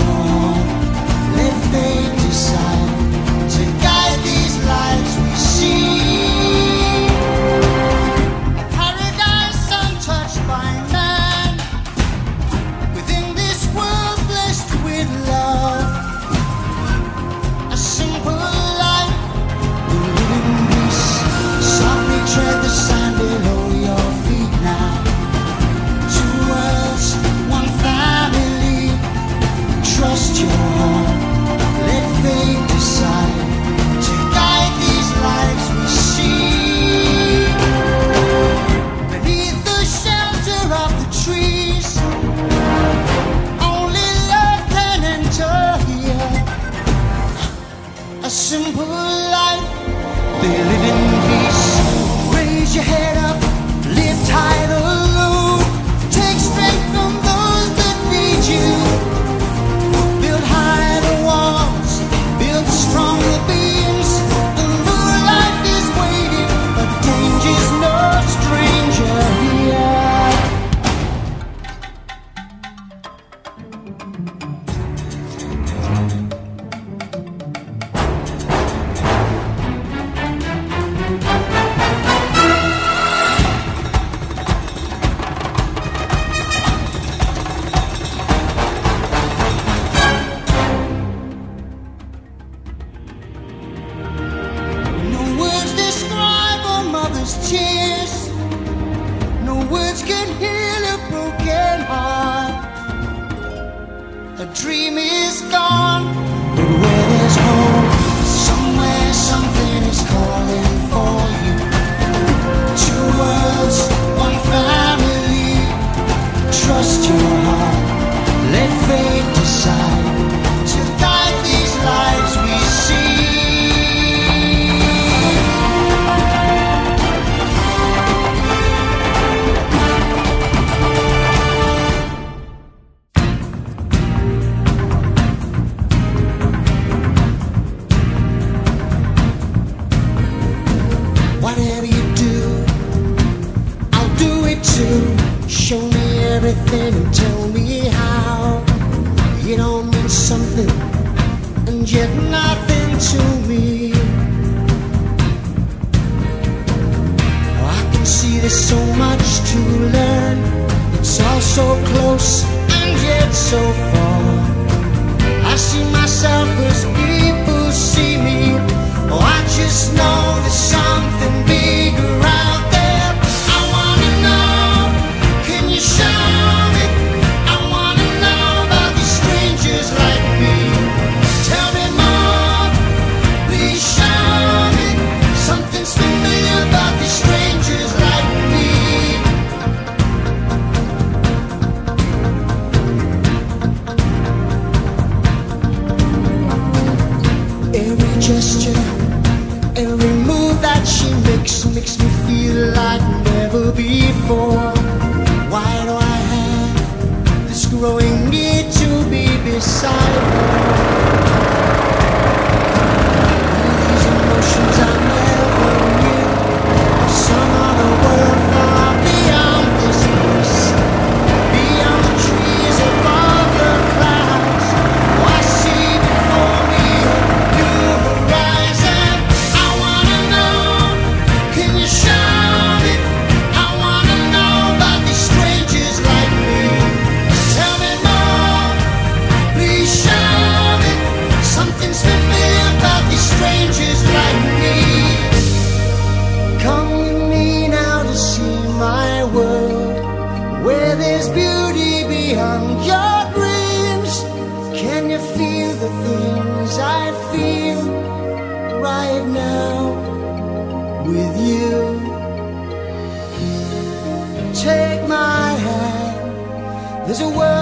horn. Let fate decide to guide these lives we see. A paradise untouched by man, within this world blessed with love. A simple life, we live in peace. Softly tread the sand below your feet now. Two worlds, one family. Trust your heart, let fate decide to guide these lives we see. Beneath the shelter of the trees, only love can enter here. A simple life, they live in peace. Raise your head up, lift high the load. Take strength from those that need you. Build high the walls, build strong the beams. The moonlight is waiting, but danger's no stranger here. No words describe a mother's tears. No words can heal a broken heart. A dream is gone, but where there's hope, somewhere something is calling for you. Two worlds, one family. Trust your heart, let fate decide to guide these lives we see. Whatever you do, I'll do it too. Show me everything and tell me how. It all means something and yet nothing to me. Oh, I can see there's so much to learn. It's all so close and yet so far. I see myself as people see me. Oh, I just know there's something bigger out there. I wanna know, can you show me? I wanna know about these strangers like me. Tell me more, please show me. Something's familiar about these strangers like me. Every gesture, every move that she makes me feel like never before. Why do I have this growing need to be beside her? These emotions I never knew. Some other world far beyond this place, beyond the trees, above the clouds. Oh, I see before me a new horizon. I wanna know, can you show me? I wanna know about these strangers like me. Tell me more, please show me. Something's familiar about these strangers like me. Come with me now to see my world, where there's beauty beyond your dreams. Can you feel the things I feel right now with you? Take my hand, there's a world